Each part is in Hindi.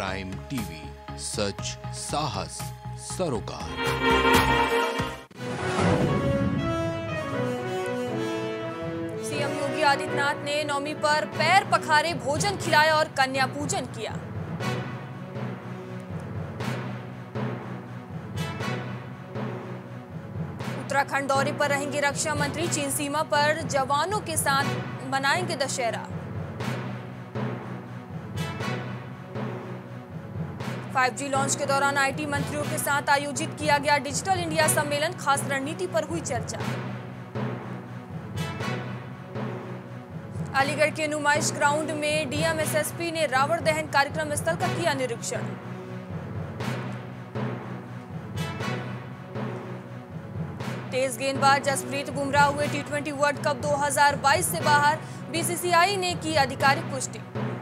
प्राइम टीवी, सच साहस सरोकार। सीएम योगी आदित्यनाथ ने नवमी पर पैर पखारे, भोजन खिलाया और कन्या पूजन किया। उत्तराखंड दौरे पर रहेंगे रक्षा मंत्री, चीन सीमा पर जवानों के साथ मनाएंगे दशहरा। 5G लॉन्च के दौरान आईटी मंत्रियों के साथ आयोजित किया गया डिजिटल इंडिया सम्मेलन, खास रणनीति पर हुई चर्चा। अलीगढ़ के नुमाइश ग्राउंड में डीएम एसएसपी ने रावण दहन कार्यक्रम स्थल का किया निरीक्षण। तेज गेंदबाज जसप्रीत बुमराह हुए टी20 वर्ल्ड कप 2022 से बाहर, बीसीसीआई ने की आधिकारिक पुष्टि।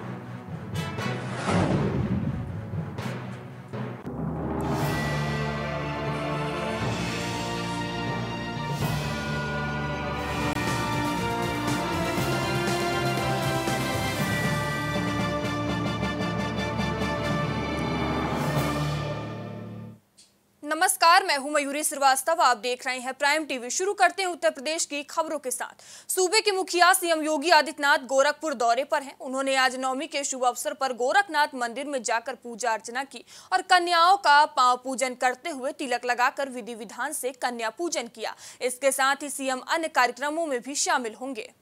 नमस्कार, मैं हूं मयूरी श्रीवास्तव। आप देख रहे हैं प्राइम टीवी। शुरू करते हैं उत्तर प्रदेश की खबरों के साथ। सूबे के मुखिया सीएम योगी आदित्यनाथ गोरखपुर दौरे पर हैं। उन्होंने आज नवमी के शुभ अवसर पर गोरखनाथ मंदिर में जाकर पूजा अर्चना की और कन्याओं का पांव पूजन करते हुए तिलक लगाकर विधि विधान से कन्या पूजन किया। इसके साथ ही सीएम अन्य कार्यक्रमों में भी शामिल होंगे।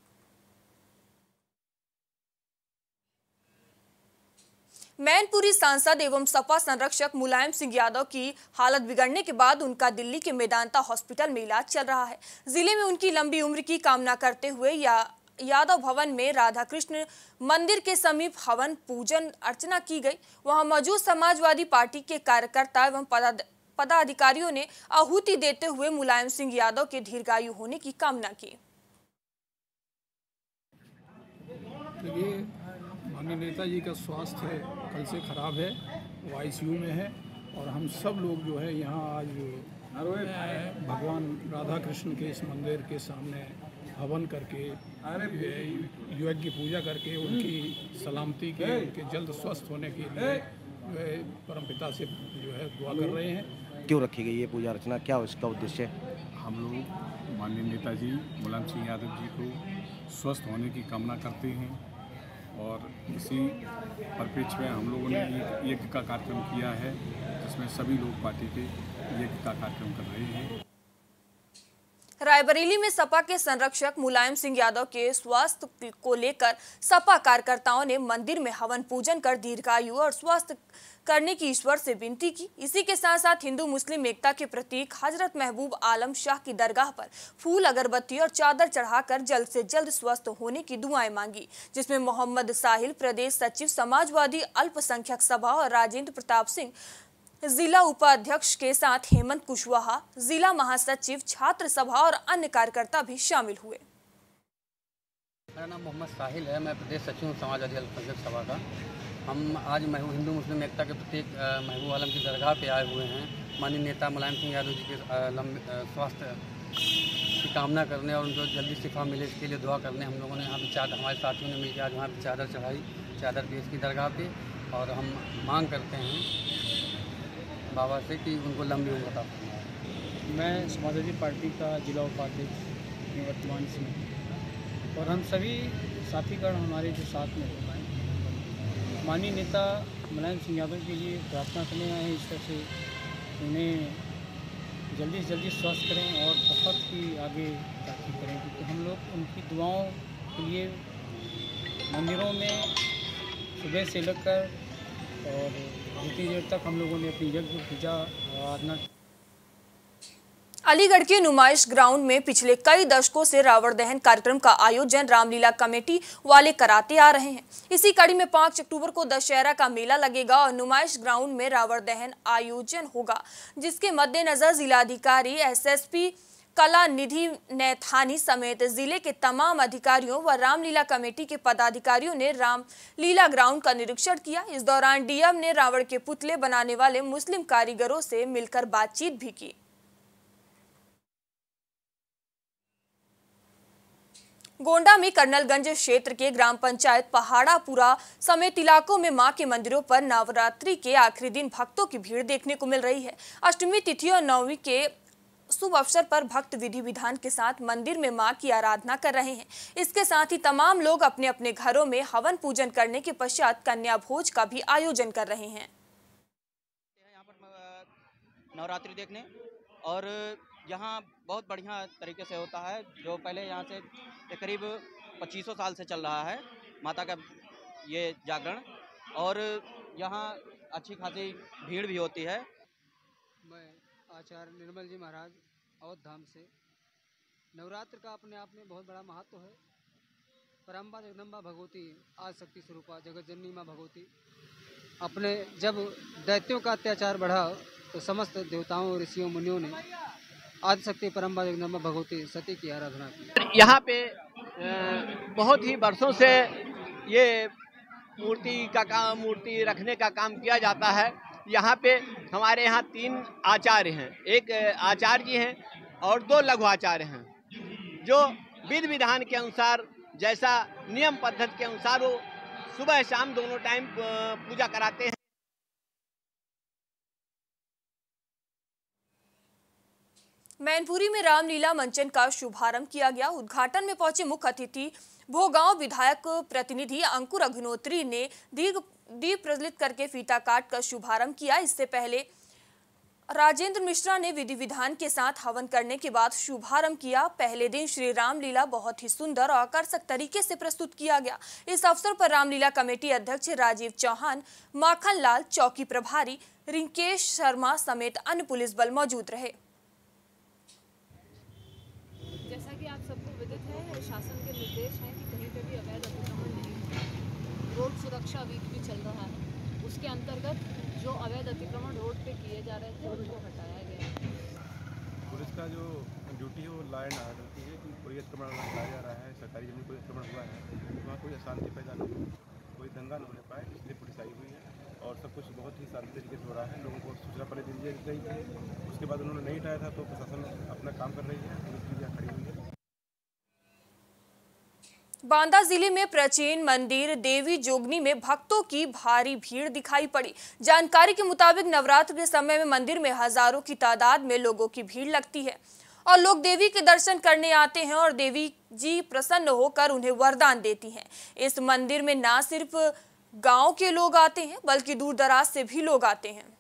मैनपुरी सांसद एवं सपा संरक्षक मुलायम सिंह यादव की हालत बिगड़ने के बाद उनका दिल्ली के मेदांता हॉस्पिटल में इलाज चल रहा है। जिले में उनकी लंबी उम्र की कामना करते हुए यादव भवन में राधा कृष्ण मंदिर के समीप हवन पूजन अर्चना की गई। वहां मौजूद समाजवादी पार्टी के कार्यकर्ता एवं पदाधिकारियों ने आहुति देते हुए मुलायम सिंह यादव के दीर्घायु होने की कामना की। माननीय नेताजी का स्वास्थ्य कल से खराब है, वो आईसीयू में है और हम सब लोग जो है यहाँ आज भगवान राधा कृष्ण के इस मंदिर के सामने हवन करके युवक की पूजा करके उनकी सलामती के, उनके जल्द स्वस्थ होने के लिए परमपिता से जो है दुआ कर रहे हैं। क्यों रखी गई ये पूजा अर्चना, क्या इसका उद्देश्य? हम लोग माननीय नेताजी मुलायम सिंह यादव जी को स्वस्थ होने की कामना करते हैं और इसी परिप्रेक्ष्य में हम लोगों ने एक यज्ञ का कार्यक्रम किया है जिसमें सभी लोग पार्टी के यज्ञ का कार्यक्रम कर रहे हैं। रायबरेली में सपा के संरक्षक मुलायम सिंह यादव के स्वास्थ्य को लेकर सपा कार्यकर्ताओं ने मंदिर में हवन पूजन कर दीर्घायु और स्वस्थ करने की ईश्वर से विनती की। इसी के साथ साथ हिंदू मुस्लिम एकता के प्रतीक हजरत महबूब आलम शाह की दरगाह पर फूल, अगरबत्ती और चादर चढ़ाकर जल्द से जल्द स्वस्थ होने की दुआएं मांगी, जिसमें मोहम्मद साहिल प्रदेश सचिव समाजवादी अल्पसंख्यक सभा और राजेंद्र प्रताप सिंह जिला उपाध्यक्ष के साथ हेमंत कुशवाहा जिला महासचिव, छात्र सभा और अन्य कार्यकर्ता भी शामिल हुए। मेरा नाम मोहम्मद साहिल है, मैं प्रदेश सचिव समाजवादी अल्पसंख्यक सभा का। हम आज हिंदू मुस्लिम एकता के प्रतीक महबूब आलम की दरगाह पे आए हुए हैं। माननीय नेता मुलायम सिंह यादव जी के स्वास्थ्य की कामना करने और उनको जल्दी शिफा मिले इसके लिए दुआ करने हम लोगों ने यहाँ पर हमारे साथियों ने मिलकर आज वहाँ पर चादर चढ़ाई, चादर भी इसकी दरगाह पे, और हम मांग करते हैं बाबा से कि उनको लंबी उम्र अता फरमाए। मैं समाजवादी पार्टी का जिला उपाध्यक्ष वर्तमान सिंह और हम सभी साथीगण हमारे जो साथ में माननीय नेता मुलायम सिंह यादव के लिए प्रार्थना करने आए हैं ईश्वर से उन्हें जल्दी से जल्दी स्वस्थ करें और बहुत ही आगे तरक्की करें, क्योंकि हम लोग उनकी दुआओं के लिए मंदिरों में सुबह से लेकर और जितनी देर तक हम लोगों ने अपनी यज्ञ पूजा आराधना। अलीगढ़ के नुमाइश ग्राउंड में पिछले कई दशकों से रावण दहन कार्यक्रम का आयोजन रामलीला कमेटी वाले कराते आ रहे हैं। इसी कड़ी में 5 अक्टूबर को दशहरा का मेला लगेगा और नुमाइश ग्राउंड में रावण दहन आयोजन होगा, जिसके मद्देनजर जिलाधिकारी एसएसपी कला निधि नैथानी समेत जिले के तमाम अधिकारियों व रामलीला कमेटी के पदाधिकारियों ने रामलीला ग्राउंड का निरीक्षण किया। इस दौरान डीएम ने रावण के पुतले बनाने वाले मुस्लिम कारीगरों से मिलकर बातचीत भी की। गोंडा में कर्नलगंज क्षेत्र के ग्राम पंचायत पहाड़ापुरा समेत इलाकों में मां के मंदिरों पर नवरात्रि के आखिरी दिन भक्तों की भीड़ देखने को मिल रही है। अष्टमी तिथि और नवमी के शुभ अवसर पर भक्त विधि विधान के साथ मंदिर में मां की आराधना कर रहे हैं। इसके साथ ही तमाम लोग अपने अपने घरों में हवन पूजन करने के पश्चात कन्या भोज का भी आयोजन कर रहे हैं। यहाँ पर नवरात्रि देखने और यहाँ बहुत बढ़िया तरीके से होता है। जो पहले यहाँ से करीब 2500 साल से चल रहा है माता का ये जागरण, और यहाँ अच्छी खासी भीड़ भी होती है। मैं आचार्य निर्मल जी महाराज अवध धाम से। नवरात्र का अपने आप में बहुत बड़ा महत्व है। परम्बा जगदम्बा भगवती आदिशक्ति स्वरूपा जगत जननी माँ भगवती अपने जब दैत्यों का अत्याचार बढ़ा तो समस्त देवताओं ऋषियों मुनियों ने आदिशक्ति परम्बा जगदम्बा भगवती सती की आराधना की। यहाँ पे बहुत ही वर्षों से ये मूर्ति रखने का काम किया जाता है। यहाँ पे हमारे यहाँ 3 आचार्य हैं, एक आचार्य जी हैं और 2 लघु आचार्य हैं, जो विधि विधान के अनुसार जैसा नियम पद्धति के अनुसार वो सुबह शाम दोनों टाइम पूजा कराते हैं। मैनपुरी में रामलीला मंचन का शुभारंभ किया गया। उद्घाटन में पहुंचे मुख्य अतिथि भोगांव विधायक प्रतिनिधि अंकुर अग्निहोत्री ने दीप प्रज्वलित करके फीता काट कर शुभारंभ किया। इससे पहले राजेंद्र मिश्रा ने विधि विधान के साथ हवन करने के बाद शुभारंभ किया। पहले दिन श्री रामलीला बहुत ही सुंदर और आकर्षक तरीके से प्रस्तुत किया गया। इस अवसर पर रामलीला कमेटी अध्यक्ष राजीव चौहान, माखन लाल, चौकी प्रभारी रिंकेश शर्मा समेत अन्य पुलिस बल मौजूद रहे। जैसा कि आप सबको विदित है, शासन के निर्देश हैं कि कहीं पे भी अवैध अतिक्रमण नहीं। रोड सुरक्षा वीक भी चल रहा है, उसके अंतर्गत जो अवैध अतिक्रमण रोड पे किए जा रहे थे उनको हटाया गया। पुलिस का जो ड्यूटी है वो लॉ एंड ऑर्डर की है कि कोई अतिक्रमण लाया जा रहा है, सरकारी जमीन कोई अतिक्रमण हुआ है, वहाँ कोई अशांति पैदा नहीं हो, कोई दंगा न होने पाए, इसलिए पुलिस आई हुई है और सब कुछ बहुत ही शांति तरीके से हो रहा है। लोगों को सूचना पहले दी गई थी, उसके बाद उन्होंने नहीं हटाया था तो प्रशासन अपना काम कर रही है, पुलिस भी यहाँ खड़ी हुई है। बांदा जिले में प्राचीन मंदिर देवी जोगनी में भक्तों की भारी भीड़ दिखाई पड़ी। जानकारी के मुताबिक नवरात्र के समय में मंदिर में हजारों की तादाद में लोगों की भीड़ लगती है और लोग देवी के दर्शन करने आते हैं और देवी जी प्रसन्न होकर उन्हें वरदान देती हैं। इस मंदिर में न सिर्फ गांव के लोग आते हैं बल्कि दूर दराज से भी लोग आते हैं।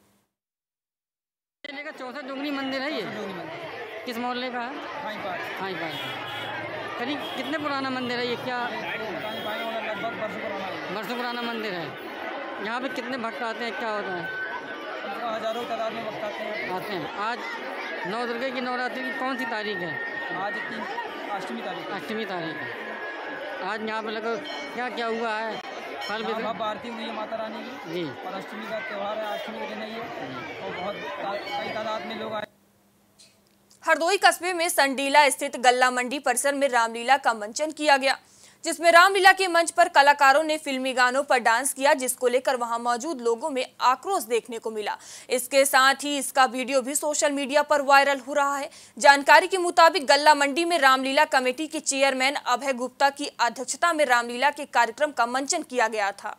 चौथा जोगनी मंदिर है ये, किस मोहल्ले का है? करीब कितने पुराना मंदिर है ये? क्या लगभग वर्षों पुराना मंदिर है। यहाँ पे कितने भक्त आते हैं, क्या होता है? हजारों तादाद में भक्त आते हैं। आज 9 दुर्गा की नवरात्रि की कौन सी तारीख है? आज अष्टमी तारीख है। आज यहाँ पे लगो क्या क्या हुआ है? फल वितरण आरती हुई है माता रानी की जी, और अष्टमी का त्यौहार है, अष्टमी के दिन ही है और बहुत कई तादाद में लोग आए। हरदोई कस्बे में संडीला स्थित गल्ला मंडी परिसर में रामलीला का मंचन किया गया, जिसमें रामलीला के मंच पर कलाकारों ने फिल्मी गानों पर डांस किया, जिसको लेकर वहां मौजूद लोगों में आक्रोश देखने को मिला। इसके साथ ही इसका वीडियो भी सोशल मीडिया पर वायरल हो रहा है। जानकारी के मुताबिक गल्ला मंडी में रामलीला कमेटी के चेयरमैन अभय गुप्ता की अध्यक्षता में रामलीला के कार्यक्रम का मंचन किया गया था।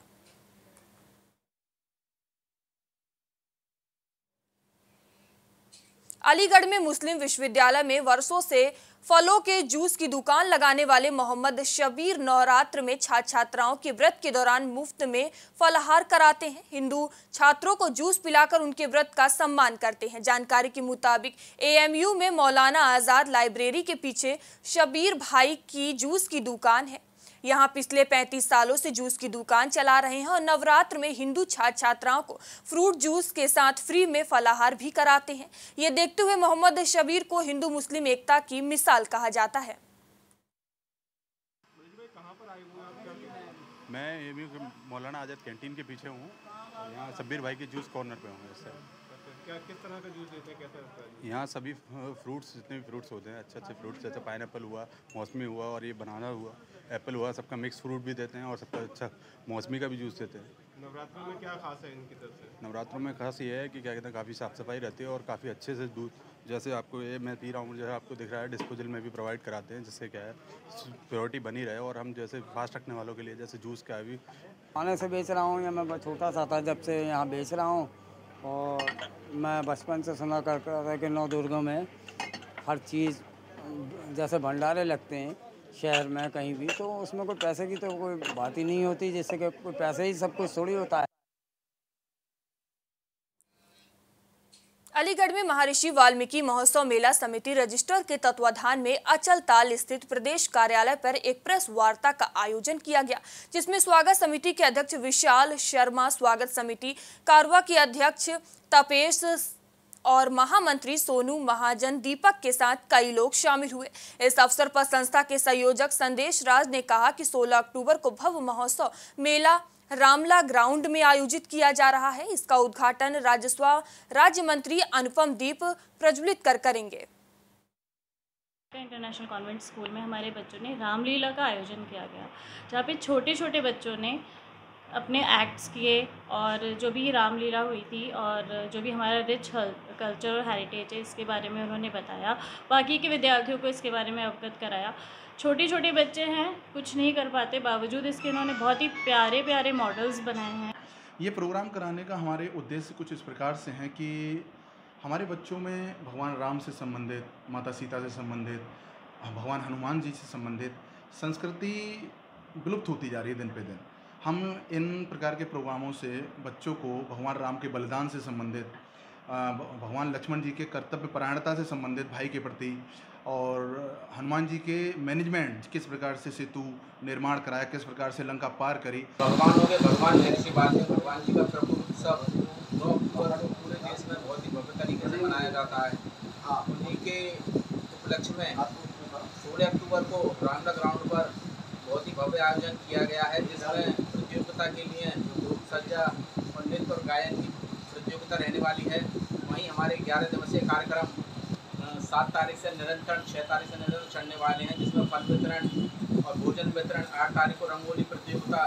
अलीगढ़ में मुस्लिम विश्वविद्यालय में वर्षों से फलों के जूस की दुकान लगाने वाले मोहम्मद शबीर नवरात्र में छात्र छात्राओं के व्रत के दौरान मुफ्त में फलाहार कराते हैं। हिंदू छात्रों को जूस पिलाकर उनके व्रत का सम्मान करते हैं। जानकारी के मुताबिक एएमयू में मौलाना आजाद लाइब्रेरी के पीछे शबीर भाई की जूस की दुकान है। यहाँ पिछले 35 सालों से जूस की दुकान चला रहे हैं और नवरात्र में हिंदू छात्र छात्राओं को फ्रूट जूस के साथ फ्री में फलाहार भी कराते हैं। ये देखते हुए मोहम्मद शबीर को हिंदू मुस्लिम एकता की मिसाल कहा जाता है। मैं एएमयू के मौलाना आजाद कैंटीन के पीछे हूँ, यहाँ शबीर भाई के जूस कॉर्नर पे हूँ। इससे क्या किस तरह का जूस देते हैं, कैसा रहता है? यहाँ सभी फ्रूट्स, जितने भी फ्रूट्स होते हैं, अच्छे अच्छे फ्रूट्स, जैसे पाइनएप्पल हुआ, मौसमी हुआ और ये बनाना हुआ, एप्पल हुआ, सबका मिक्स फ्रूट भी देते हैं और सबका अच्छा मौसमी का भी जूस देते हैं। नवरात्रों में क्या खास है इनकी तरफ से? नवरात्रों में खास ये है कि क्या कहते हैं, काफ़ी साफ़ सफाई रहती है और काफ़ी अच्छे से दूध, जैसे आपको ये मैं पी रहा हूँ, जो है आपको दिख रहा है, डिस्पोजल में भी प्रोवाइड कराते हैं, जिससे क्या है प्योरिटी बनी रहे। और हम जैसे फास्ट रखने वालों के लिए जैसे जूस का भी आने से बेच रहा हूँ, या मैं छोटा सा था जब से यहाँ बेच रहा हूँ। और मैं बचपन से सुना करता था कि नौ दुर्गों में हर चीज़ जैसे भंडारे लगते हैं शहर में कहीं भी, तो उसमें कोई पैसे की तो कोई बात ही नहीं होती, जिससे कि कोई पैसे ही सब कुछ थोड़ी होता है। अलीगढ़ में महर्षि वाल्मीकि महोत्सव मेला समिति रजिस्टर के तत्वाधान में अचल ताल स्थित प्रदेश कार्यालय पर एक प्रेस वार्ता का आयोजन किया गया, जिसमें स्वागत समिति के अध्यक्ष विशाल शर्मा, स्वागत समिति कारवा के अध्यक्ष तपेश और महामंत्री सोनू महाजन दीपक के साथ कई लोग शामिल हुए। इस अवसर पर संस्था के संयोजक संदेश राज ने कहा कि 16 अक्टूबर को भव्य महोत्सव मेला रामला ग्राउंड में आयोजित किया जा रहा है। इसका उद्घाटन राजस्व राज्य मंत्री अनुपम दीप प्रज्वलित कर करेंगे। इंटरनेशनल कॉन्वेंट स्कूल में हमारे बच्चों ने रामलीला का आयोजन किया गया, जहाँ पे छोटे छोटे बच्चों ने अपने एक्ट्स किए और जो भी रामलीला हुई थी और जो भी हमारा रिच कल्चर और हेरिटेज है इसके बारे में उन्होंने बताया। बाकी के विद्यार्थियों को इसके बारे में अवगत कराया। छोटे छोटे बच्चे हैं, कुछ नहीं कर पाते, बावजूद इसके इन्होंने बहुत ही प्यारे प्यारे मॉडल्स बनाए हैं। ये प्रोग्राम कराने का हमारे उद्देश्य कुछ इस प्रकार से हैं कि हमारे बच्चों में भगवान राम से संबंधित, माता सीता से संबंधित, भगवान हनुमान जी से संबंधित संस्कृति विलुप्त होती जा रही है दिन पे दिन। हम इन प्रकार के प्रोग्रामों से बच्चों को भगवान राम के बलिदान से संबंधित, भगवान लक्ष्मण जी के कर्तव्य परायणता से संबंधित भाई के प्रति, और हनुमान जी के मैनेजमेंट, किस प्रकार से सेतु निर्माण कराया, किस प्रकार से लंका पार करी। भगवान हो गए, भगवान है सी बात है। भगवान जी का प्रभु उत्सव 9 अक्टूबर को पूरे देश में बहुत ही भव्य तरीके से मनाया जाता है। उन्हीं के उपलक्ष्य में 16 अक्टूबर को रामला ग्राउंड पर बहुत ही भव्य आयोजन किया गया है, जिसमें प्रतियोगिता के लिए रूप सज्जा और नृत्य और गायन की प्रतियोगिता रहने वाली है। वहीं हमारे 11 दिवसीय कार्यक्रम 7 तारीख से निरंतर 6 तारीख से निरंतर चढ़ने वाले हैं, जिसमें फल वितरण और भोजन वितरण, 8 तारीख को रंगोली प्रतियोगिता।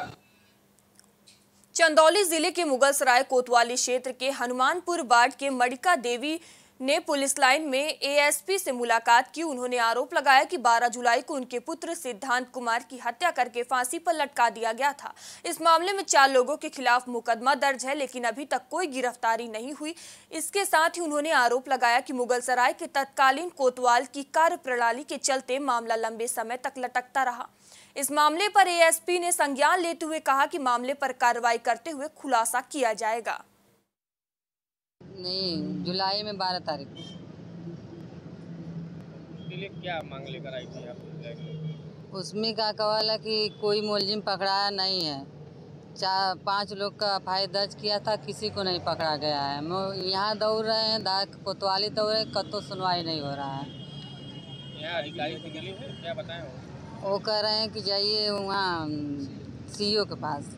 चंदौली जिले के मुगलसराय कोतवाली क्षेत्र के हनुमानपुर वार्ड के मड़िका देवी ने पुलिस लाइन में एएसपी से मुलाकात की। उन्होंने आरोप लगाया कि 12 जुलाई को उनके पुत्र सिद्धांत कुमार की हत्या करके फांसी पर लटका दिया गया था। इस मामले में 4 लोगों के खिलाफ मुकदमा दर्ज है, लेकिन अभी तक कोई गिरफ्तारी नहीं हुई। इसके साथ ही उन्होंने आरोप लगाया कि मुगलसराय के तत्कालीन कोतवाल की कार्यप्रणाली के चलते मामला लंबे समय तक लटकता रहा। इस मामले पर एएसपी ने संज्ञान लेते हुए कहा कि मामले पर कार्रवाई करते हुए खुलासा किया जाएगा। नहीं, जुलाई में 12 तारीख को। उसके लिए क्या मांग लेकर आई थी आप? उसमें क्या कवाला कि कोई मुलजिम पकड़ाया नहीं है। 4-5 लोग का एफआईआर दर्ज किया था, किसी को नहीं पकड़ा गया है। यहाँ दौड़ रहे हैं, कोतवाली दौड़ रहे, कतो सुनवाई नहीं हो रहा है। यहाँ अधिकारी से मिली है, क्या बताएं वो कह रहे हैं कि जाइए वहाँ सीईओ के पास।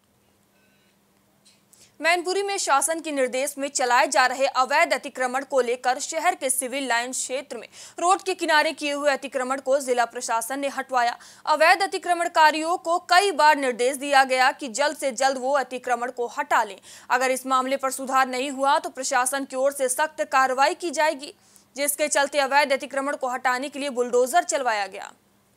मैनपुरी में शासन के निर्देश में चलाए जा रहे अवैध अतिक्रमण को लेकर शहर के सिविल लाइन क्षेत्र में रोड के किनारे किए हुए अतिक्रमण को जिला प्रशासन ने हटवाया। अवैध अतिक्रमणकारियों को कई बार निर्देश दिया गया कि जल्द से जल्द वो अतिक्रमण को हटा लें। अगर इस मामले पर सुधार नहीं हुआ तो प्रशासन की ओर से सख्त कार्रवाई की जाएगी, जिसके चलते अवैध अतिक्रमण को हटाने के लिए बुलडोजर चलवाया गया।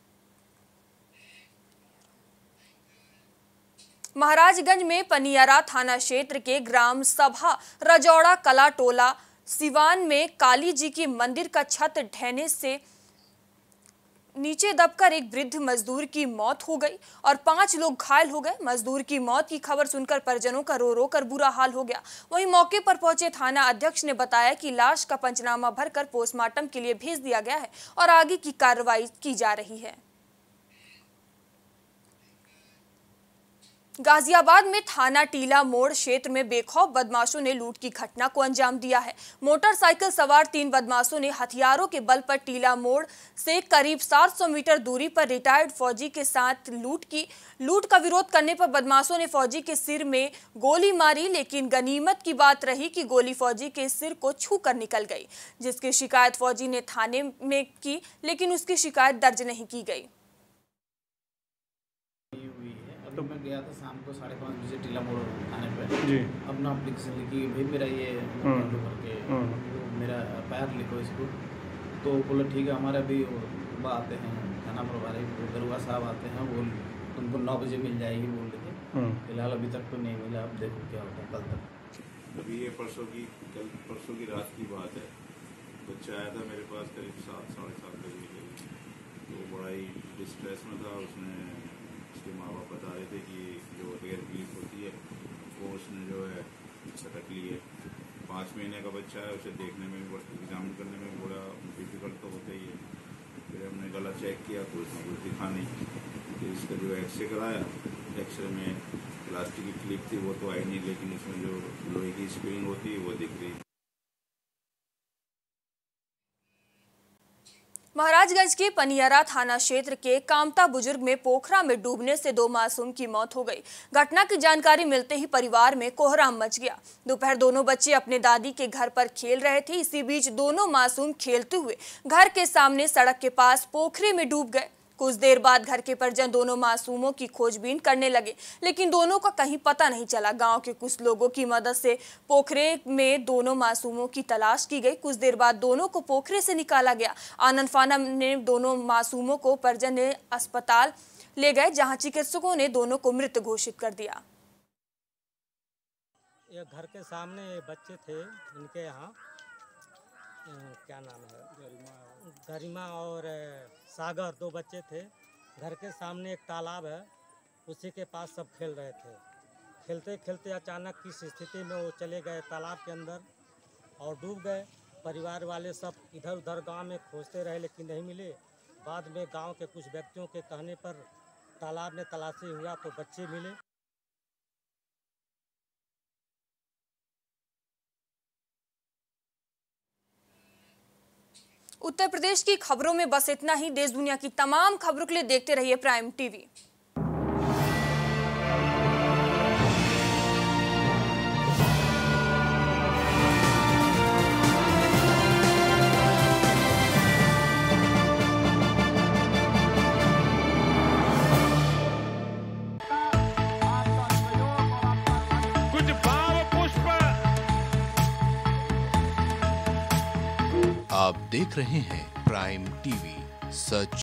महाराजगंज में पनियरा थाना क्षेत्र के ग्राम सभा रजौड़ा कला टोला सिवान में काली जी की मंदिर का छत ढहने से नीचे दबकर एक वृद्ध मजदूर की मौत हो गई और 5 लोग घायल हो गए। मजदूर की मौत की खबर सुनकर परिजनों का रो रो कर बुरा हाल हो गया। वहीं मौके पर पहुंचे थाना अध्यक्ष ने बताया कि लाश का पंचनामा भरकर पोस्टमार्टम के लिए भेज दिया गया है और आगे की कार्रवाई की जा रही है। गाजियाबाद में थाना टीला मोड़ क्षेत्र में बेखौफ बदमाशों ने लूट की घटना को अंजाम दिया है। मोटरसाइकिल सवार 3 बदमाशों ने हथियारों के बल पर टीला मोड़ से करीब 700 मीटर दूरी पर रिटायर्ड फौजी के साथ लूट की। लूट का विरोध करने पर बदमाशों ने फौजी के सिर में गोली मारी, लेकिन गनीमत की बात रही कि गोली फौजी के सिर को छू कर निकल गई, जिसकी शिकायत फौजी ने थाने में की, लेकिन उसकी शिकायत दर्ज नहीं की गई। तो मैं गया था शाम को 5:30 बजे टीला मोड़ थाने पे जी। अपना अप्लीकेशन लिखी भाई मेरा ये करके मेरा पैर लिखो इसको। तो बोला ठीक है हमारे अभी वो आते हैं थाना प्रभारी दरोगा साहब आते हैं, वो तुमको 9 बजे मिल जाएगी बोल रहे थे। फिलहाल अभी तक तो नहीं मिला, अब देखो क्या होता है कल तक। अभी ये परसों की रात की बात है। बच्चा आया था मेरे पास करीब 7 साढ़े 7 बजे के, तो बड़ा ही डिस्ट्रेस में था। उसके माँ बाप बता रहे थे कि जो हेयर क्लिप होती है वो उसने जो है सटक ली है। 5 महीने का बच्चा है, उसे देखने में भी एग्जामिन करने में भी बड़ा डिफिकल्ट तो होता ही है। फिर हमने गला चेक किया तो उसमें कुछ दिखा नहीं। फिर इसका जो एक्सरे कराया, एक्सरे में प्लास्टिक की क्लिप थी वो तो आई नहीं, लेकिन उसमें जो लोहे की स्प्रिंग होती है वो दिख रही। महाराजगंज के पनियरा थाना क्षेत्र के कामता बुजुर्ग में पोखरा में डूबने से 2 मासूम की मौत हो गई। घटना की जानकारी मिलते ही परिवार में कोहराम मच गया। दोपहर दोनों बच्चे अपने दादी के घर पर खेल रहे थे। इसी बीच दोनों मासूम खेलते हुए घर के सामने सड़क के पास पोखरे में डूब गए। कुछ देर बाद घर के परिजन दोनों मासूमों की खोजबीन करने लगे, लेकिन दोनों का कहीं पता नहीं चला। गांव के कुछ लोगों की मदद से पोखरे में दोनों मासूमों की तलाश की गई। कुछ देर बाद दोनों को पोखरे से निकाला गया। आनंद फानन ने दोनों मासूमों को परिजन ने अस्पताल ले गए, जहां चिकित्सकों ने दोनों को मृत घोषित कर दिया। ये घर के सामने बच्चे थे, इनके यहाँ क्या नाम है, गरिमा और सागर, 2 बच्चे थे। घर के सामने एक तालाब है, उसी के पास सब खेल रहे थे। खेलते खेलते अचानक किस स्थिति में वो चले गए तालाब के अंदर और डूब गए। परिवार वाले सब इधर उधर गांव में खोजते रहे, लेकिन नहीं मिले। बाद में गांव के कुछ व्यक्तियों के कहने पर तालाब में तलाशी हुआ तो बच्चे मिले। उत्तर प्रदेश की खबरों में बस इतना ही। देश दुनिया की तमाम खबरों के लिए देखते रहिए प्राइम टीवी। कुछ भाव पुष्प। आप देख रहे हैं प्राइम टीवी, सच